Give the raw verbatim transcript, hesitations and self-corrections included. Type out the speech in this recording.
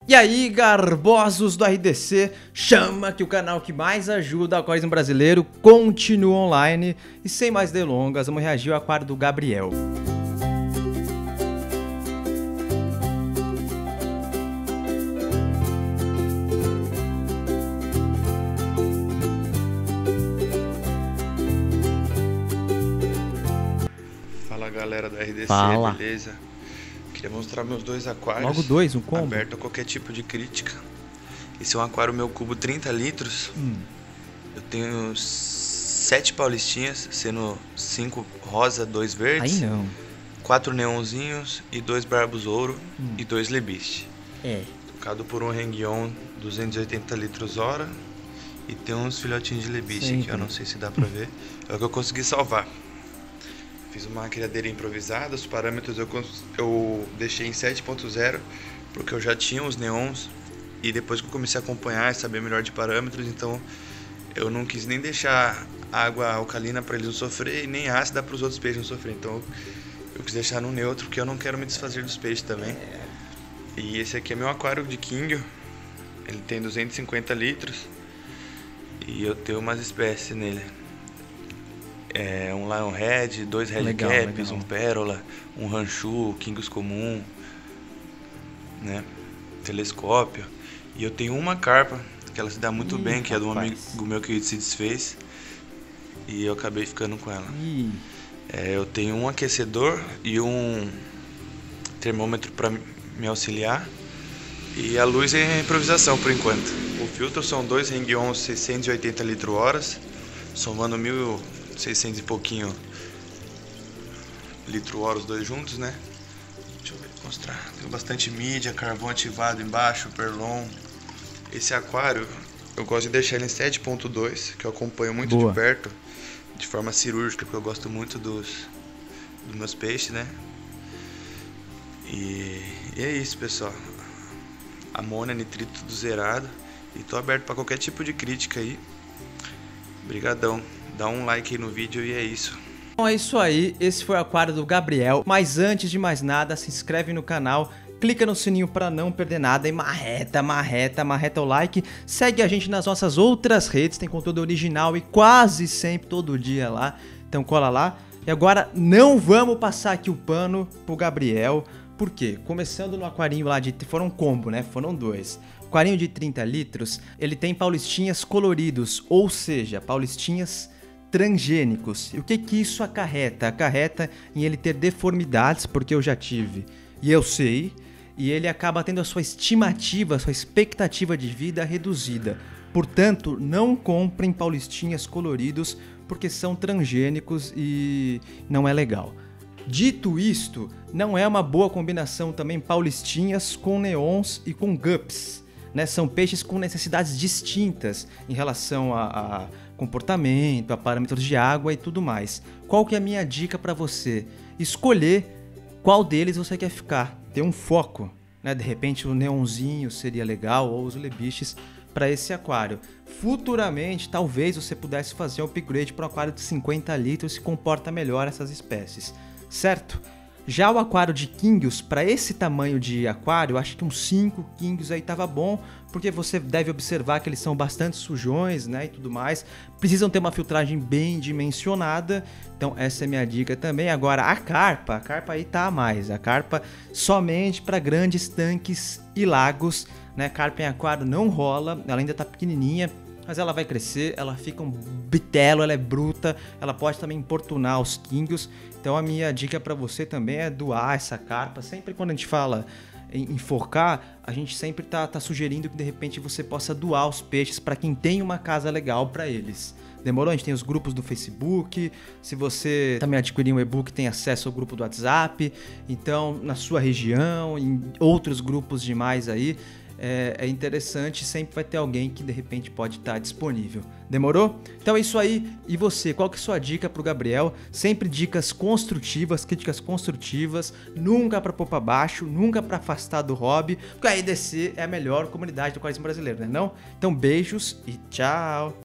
E aí, garbosos do R D C, chama que o canal que mais ajuda o aquarismo brasileiro continua online. E sem mais delongas, vamos reagir ao aquário do Gabriel. Fala galera do R D C, Fala. Beleza? Queria mostrar meus dois aquários. Logo dois, um combo? Aberto a qualquer tipo de crítica. Esse é um aquário meu cubo trinta litros. Hum. Eu tenho sete paulistinhas, sendo cinco rosa, dois verdes. Aí não. Quatro neonzinhos e dois barbos ouro hum. e dois lebiste. É. Tocado por um Hang-On duzentos e oitenta litros hora. E tem uns filhotinhos de lebiste aqui, eu não sei se dá pra ver. É o que eu consegui salvar. Fiz uma criadeira improvisada, os parâmetros eu, eu deixei em sete ponto zero, porque eu já tinha os neons, e depois que eu comecei a acompanhar e saber melhor de parâmetros, então eu não quis nem deixar água alcalina para eles não sofrer, e nem ácida para os outros peixes não sofrer, então eu quis deixar no neutro, porque eu não quero me desfazer dos peixes também. E esse aqui é meu aquário de King, ele tem duzentos e cinquenta litros, e eu tenho umas espécies nele. É, um Lionhead, dois Red Legal, Caps, legal. um Pérola, um Ranchu, Kingus comum, né, telescópio. E eu tenho uma carpa, que ela se dá muito Ih, bem, que é do rapaz. amigo meu que se desfez. E eu acabei ficando com ela. É, eu tenho um aquecedor e um termômetro para me auxiliar. E a luz é improvisação por enquanto. O filtro são dois Hang-On seiscentos e oitenta litros horas, somando mil e seiscentos e pouquinho litro hora os dois juntos, né? Deixa eu ver, mostrar. Tem bastante mídia, carvão ativado embaixo, perlon. Esse aquário eu gosto de deixar ele em sete ponto dois, que eu acompanho muito Boa. de perto, de forma cirúrgica, porque eu gosto muito dos, dos meus peixes, né? E, e é isso, pessoal. Amônia, nitrito tudo zerado. E tô aberto para qualquer tipo de crítica aí. Obrigadão. Dá um like aí no vídeo e é isso. Bom, é isso aí, esse foi o aquário do Gabriel. Mas antes de mais nada, se inscreve no canal, clica no sininho para não perder nada e marreta, marreta, marreta o like. Segue a gente nas nossas outras redes, tem conteúdo original e quase sempre todo dia lá. Então cola lá. E agora não vamos passar aqui o pano pro Gabriel. Por quê? Começando no aquarinho lá de... Foram um combo, né? Foram dois. O aquarinho de trinta litros, ele tem paulistinhas coloridos, ou seja, paulistinhas transgênicos. E o que que isso acarreta? Acarreta em ele ter deformidades, porque eu já tive e eu sei, e ele acaba tendo a sua estimativa, a sua expectativa de vida reduzida. Portanto, não comprem paulistinhas coloridos, porque são transgênicos e não é legal. Dito isto, não é uma boa combinação também paulistinhas com neons e com gups, né? São peixes com necessidades distintas em relação a, a comportamento, a parâmetros de água e tudo mais. Qual que é a minha dica para você? Escolher qual deles você quer ficar, ter um foco, né? De repente o neonzinho seria legal, ou os lebiches para esse aquário. Futuramente, talvez você pudesse fazer um upgrade para um aquário de cinquenta litros, se comporta melhor essas espécies. Certo? Já o aquário de Kingus, para esse tamanho de aquário, acho que uns cinco Kingus aí tava bom, porque você deve observar que eles são bastante sujões, né, e tudo mais. Precisam ter uma filtragem bem dimensionada, então essa é a minha dica também. Agora a carpa, a carpa aí tá a mais, a carpa somente para grandes tanques e lagos, né? Carpa em aquário não rola, ela ainda tá pequenininha, mas ela vai crescer, ela fica um bitelo, ela é bruta, ela pode também importunar os Kingus. Então a minha dica para você também é doar essa carpa. Sempre quando a gente fala em, em focar, a gente sempre tá, tá sugerindo que de repente você possa doar os peixes para quem tem uma casa legal para eles. Demorou? A gente tem os grupos do Facebook, se você também adquirir um e-book tem acesso ao grupo do WhatsApp. Então na sua região, em outros grupos demais aí, É, é interessante, sempre vai ter alguém que de repente pode estar disponível. Demorou? Então é isso aí. E você, qual que é a sua dica pro Gabriel? Sempre dicas construtivas, críticas construtivas, nunca para pôr para baixo, nunca para afastar do hobby, porque a R D C é a melhor comunidade do aquarismo brasileiro, né não? Então beijos e tchau!